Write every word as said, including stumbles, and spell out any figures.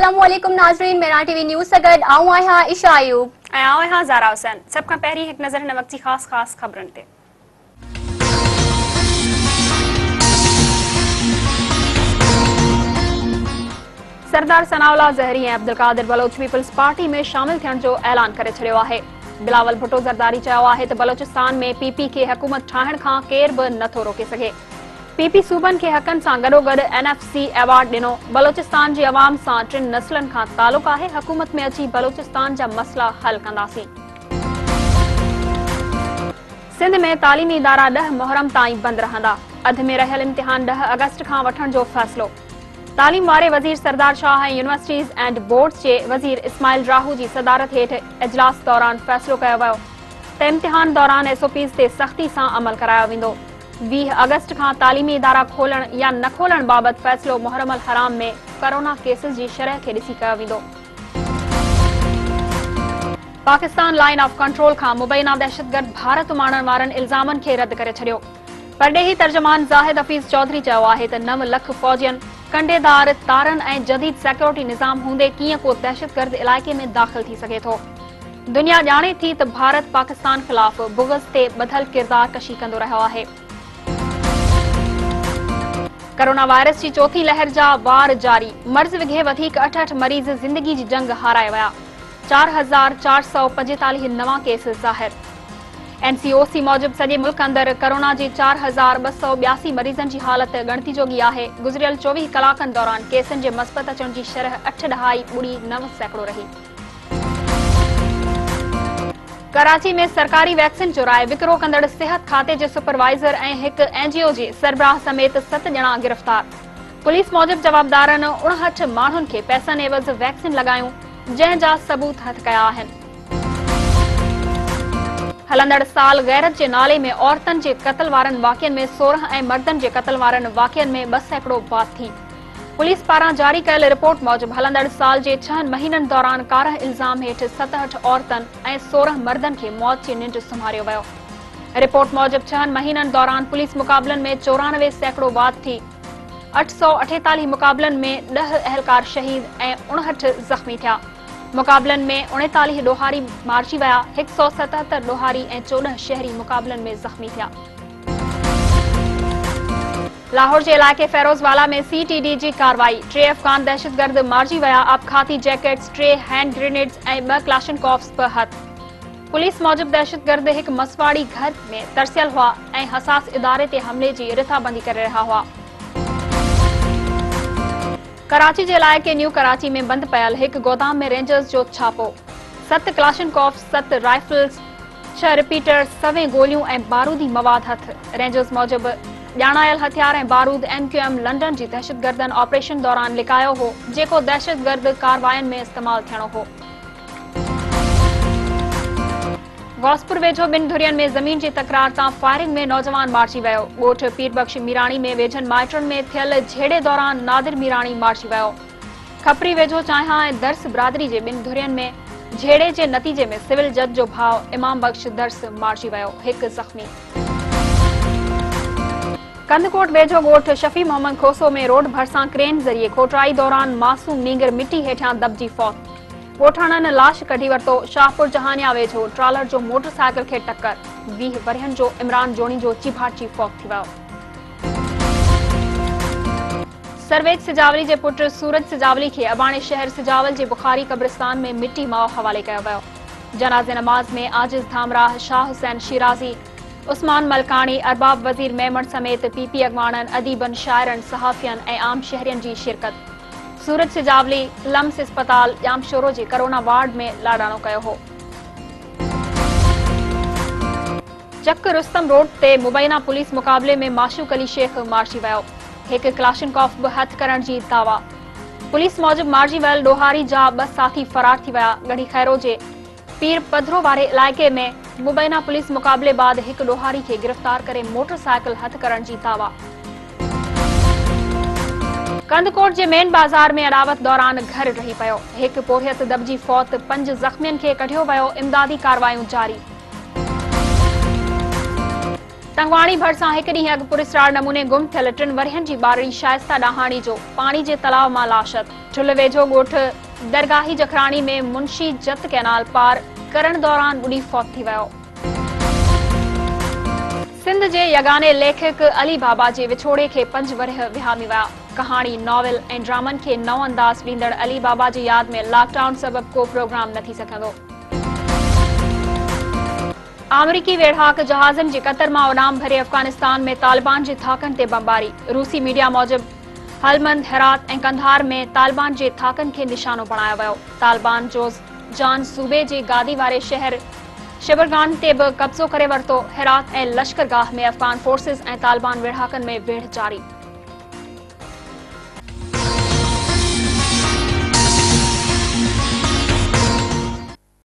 अस्सलामुअलैकुम नाज़रीन, मेरा टीवी न्यूज़ से गॾु आऊं आहियां इशा आयूब ऐं आऊं आहियां ज़ारा हुसैन। सभ खां पहिरीं हिकु नज़र हिन वक़्त जी ख़ासि ख़ासि ख़बरुनि ते। सरदार सनाउल्लाह ज़हरी ऐं अब्दुल कादिर बलोच पीपल्स पार्टी में शामिल थियण जो ऐलान करे छॾियो आहे। बिलावल भुट्टो ज़रदारी चयो आहे त बलोचिस्तान में पीपी खे हुकूमत ठाहिण खां केर बि नथो रोके सघे। पीपी सूबनि खे हक़नि सां गॾोगॾु एनएफसी अवार्ड ॾिनो। बलोचिस्तान जी अवाम सां टिनि नस्लनि खां तालुक़ आहे। हुकूमत में अची बलोचिस्तान जा मसला हल कंदासीं। सिंध में तालीमी इदारा ॾह मुहर्रम ताईं बंदि रहंदा। अधु में रहियल इम्तिहान ॾह अगस्त खां वठण जो फ़ैसिलो। तालीम वारे वज़ीर सरदार शाह ऐं यूनिवर्सिटीज़ एंड बोर्ड्स जे वज़ीर इस्माइल राहू जी सदारत हेठि इजलास दौरान फ़ैसिलो कयो वियो त इम्तिहान दौरान एसओपीज़ ते सख़्ती सां अमल करायो वेंदो। वीह अगस्त खां तालीमी इदारा खोलण या न खोलण बाबति फ़ैसिलो मुहर्रम अल हराम में कोरोना केसिस जी शरह खे ॾिसी कयो वेंदो। पाकिस्तान लाइन ऑफ कंट्रोल खां मुबैना दहशतगर्द भारत उमाणण वारनि इल्ज़ामनि खे रद्द करे छॾियो। परॾेही तर्जुमान ज़ाहिद हफ़ीज़ चौधरी चयो आहे त नव लख फ़ौजियन कंडेदार तारनि ऐं जदीद सिक्योरिटी निज़ाम हूंदे कीअं को दहशतगर्द इलाइक़े में दाख़िल थी सघे थो। दुनिया ॼाणे थी त भारत पाकिस्तान ख़िलाफ़ बुग़्ज़ ते ॿधल किरदार कशी कंदो रहियो आहे। कोरोना वायरस जी चौथी लहर जा वार जारी। मर्ज़ विघे वधीक अठ अठ मरीज़ ज़िंदगी जी जंग हाराए विया। चार हज़ार चार सौ पंजेतालीह नवां केस ज़ाहिर। एनसीओसी मूजिबि सॼे मुल्क अंदरि कोरोना जे चार हज़ार ॿ सौ ॿियासी मरीज़नि जी हालत ॻणती जोगी आहे। गुज़िरियल चोवीह कलाकनि दौरान केसनि जे मस्बत अचण जी शरह अठ ॾहाई ॿुड़ी नव सैकड़ो रही। कराची में सरकारी वैक्सीन चुराए विकिरो कंदड़ सिहत खाते जे सुपरवाइज़र ऐं हिकु एनजीओ जे सरबराह समेत सत ॼणा गिरफ़्तार। पुलिस मूजिबि जवाबदारनि उणहठि माण्हुनि खे पैसनि एवज़ वैक्सीन लॻायूं, जंहिं जा सबूत हथ कया आहिनि। हलंदड़ साल गैरत जे नाले में औरतनि जे क़त्ल वारनि वाक़ियनि में सोरहं ऐं मर्दनि जे क़त्ल वारनि वाक़ियनि में ॿ सैकड़ो बात थी। पुलिस पारां जारी कयल रिपोर्ट मूजिबि हलंदड़ साल जे छहनि महीननि दौरान कारह इल्ज़ाम हेठि सतहठि औरतनि ऐं सोरहं मर्दनि खे मौत जी निंड सुम्हारियो वियो। रिपोर्ट मूजिबि छहनि महीननि दौरान पुलिस मुक़ाबलनि में चौरानवे सैकड़ो बात थी। अठ सौ अठेतालीह मुक़ाबलनि में ॾह अहलकार शहीद ऐं उणहठि ज़ख़्मी थिया। मुक़ाबलनि में उणेतालीह ॾोहारी मारिजी विया। हिकु सौ सतहतरि ॾोहारी ऐं चोॾहं शहरी मुक़ाबलनि में ज़ख़्मी थिया। लाहौर जे इलाइक़े फेरोज़वाला में सीटीडी जी कार्रवाई। टे अफ़गान दहशतगर्द मारिजी विया। आपघाती जैकेट्स, टे हैंड ग्रेनेड्स ऐं ॿ क्लाशनकॉफ्स बि हथ। पुलिस मूजिबि दहशतगर्द हिकु मसवाड़ी घर में तरसियल हुआ ऐं हसास इदारे ते हमले जी रिथाबंदी करे रहिया हुआ। कराची जे इलाइक़े न्यू कराची में बंदि पयल हिकु गोदाम में रेंजर्स जो छापो। सत क्लाशनकॉफ्स, सत राइफल्स, छह रिपीटर्स, सवें गोलियूं ऐं बारूदी मवाद हथ। रेंजर्स मूजिबि ॼाणायल हथियार ऐं बारूद एम क्यू एम लंडन जी दहशतगर्दनि ऑपरेशन दौरान लिकायो हो, जेको दहशतगर्द कार्रवायुनि में इस्तेमालु थियणो हो। गौसपुर वेझो ॿिनि धुरियनि में ज़मीन जी तकरार तां फायरिंग में नौजवान मारिजी वियो। ॻोठ पीरबख्श मीराणी में वेझनि माइटनि में थियल झेड़े दौरान नादिर मीराणी मारिजी वियो। खपरी वेझो चांहिया ऐं दर्स बिरादरी जे ॿिनि धुरियनि में झेड़े जे नतीजे में सिविल जज जो भाउ इमाम बख्श दर्स मारिजी वियो। हिकु ज़ख़्मी। कंदकोट वेझो ॻोठ शफी मोहम्मद खोसो में रोड भरिसां क्रेन ज़रिए खोटराई दौरान मासूम नींगर मिटी हेठां दॿिजी फौत। ॻोठाणनि लाश कढी वरितो। शाहपुर जहानिया वेझो ट्रालर जो मोटरसाइकिल खे टक्कर। वीह वरियनि जो इमरान जोणी जो चिभाची फौत थी वियो। सरवेज सिजावली जे पुट सूरज सिजावली खे अबाणे शहर सिजावल जे बुखारी कब्रिस्तान में मिटी माओ हवाले कयो वियो। जनाज़े नमाज में आजिज़ धामराह, शाह हुसैन शिराज़ी, उस्मान मलकानी, अरबाब वज़ीर मेमण समेत पीपी अॻवाननि, अदीबनि, शाइरनि, सहाफ़ियनि ऐं आम शहरियनि जी शिरकत। सूरज सिजावली लम्स अस्पताल जामशोरो जे कोरोना वार्ड में लाडाणो कयो हो। चक रुस्तम रोड ते मुबैना पुलिस मुक़ाबले में माशूक अली शेख मारिजी वियो। हिकु क्लाशनकॉफ बि हथ करण जी दावा। पुलिस मूजिबि मारिजी वियल ॾोहारी जा ॿ साथी फरार थी विया। गढ़ी खैरो जे पीर पधरो वारे इलाइक़े में मुबैना पुलिस मुक़ाबले बाद हिकु ॾोहारी खे गिरफ़्तार करे मोटरसाइकिल हथ करण जी दावा। कंदकोट जे मेन बाज़ार में अॾावत दौरान घर रही पियो। हिकु पोरियत दॿिजी फौत। पंज ज़ख़्मियनि खे कढियो वियो। इमदादी कार्रवायूं जारी। टंगवाणी भरिसां हिकु ॾींहुं अॻु पुरस्कार नमूने गुम थियल टिनि वरियनि जी ॿारड़ी शाइस्ता ॾाहाणी जो पाणी जे तलाउ मां लाशत। ठुल वेझो ॻोठ दरगाही जखराणी में मुंशी जत कैनाल पार करण दौरान ॿुॾी फौत थी वियो। सिंध जे यगाने लेखक अली बाबा जे विछोड़े खे पंज वरह विहामी विया। कहाणी, नॉवेल ऐं ड्रामनि खे नओं अंदाज़ ॾींदड़ अली बाबा जी यादि में लॉकडाउन सबबि को प्रोग्राम न थी सघंदो। अमरीकी वेढ़ाक जहाज़नि जी कतर मां उॾाम भरे अफगानिस्तान में तालिबान जे थाकनि ते बमबारी। रूसी मीडिया मूजिबि हलमंद, हेरात ऐं कंधार में तालिबान जे थाकनि खे निशानो बणायो वियो। तालिबान जो जान सूबे जे गादी वारे शहर शिबरगान ते बि कब्ज़ो करे वरितो। हेरात ऐं लश्करगाह में अफ़गान फोर्सिस ऐं तालिबान वेढ़ाकनि में वेढ़ जारी।